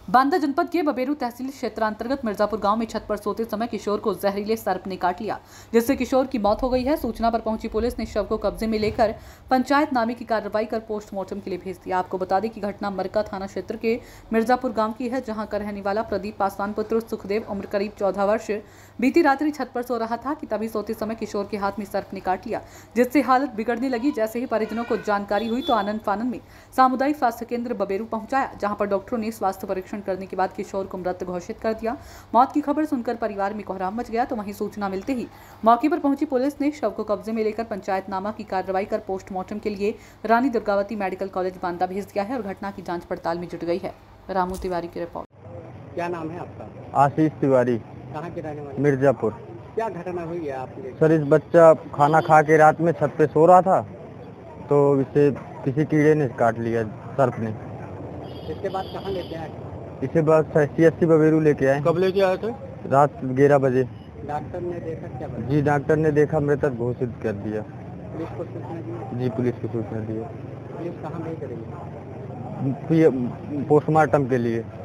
बांदा जनपद के बबेरू तहसील क्षेत्रांतर्गत मिर्जापुर गांव में छत पर सोते समय किशोर को जहरीले सर्प ने काट लिया, जिससे किशोर की मौत हो गई है। सूचना पर पहुंची पुलिस ने शव को कब्जे में लेकर पंचायतनामे की कार्रवाई कर पोस्टमार्टम के लिए भेज दिया। आपको बता दें कि घटना मरका थाना क्षेत्र के मिर्जापुर गाँव की है, जहाँ का रहने वाला प्रदीप पासवान पुत्र सुखदेव उम्र करीब 14 वर्ष बीती रात्रि छत पर सो रहा था कि तभी सोते समय किशोर के हाथ में सर्प ने काट लिया, जिससे हालत बिगड़ने लगी। जैसे ही परिजनों को जानकारी हुई तो आनंद फानन में सामुदायिक स्वास्थ्य केंद्र बबेरू पहुंचाया, जहां पर डॉक्टरों ने स्वास्थ्य परीक्षण करने के बाद किशोर को मृत घोषित कर दिया। मौत की खबर सुनकर परिवार में कोहराम मच गया, तो वहीं सूचना मिलते ही मौके पर पहुंची पुलिस ने शव को कब्जे में लेकर पंचायतनामा की कार्रवाई कर पोस्टमार्टम के लिए रानी दुर्गावती मेडिकल कॉलेज बांदा भेज दिया है और घटना की जांच पड़ताल में जुट गई है। रामू तिवारी की रिपोर्ट। क्या नाम है आपका? आशीष तिवारी। कहाँ के रहने वाले? मिर्जापुर। क्या घटना हुई है आपके? सर, इस बच्चा खाना खा के रात में छत पे सो रहा था, तो इसे किसी कीड़े ने काट लिया, सर्प ने। इसके बाद कहाँ लेके आए? इसे बस CHC बबेरू लेके आए। कब लेके आए थे? रात 11 बजे। डॉक्टर ने देखा क्या बताया? जी, डॉक्टर ने देखा, मृतक घोषित कर दिया। पुलिस को सूचना दी? जी, पुलिस को सूचना दी। पुलिस कहाँ भेज रही है? पोस्टमार्टम के लिए।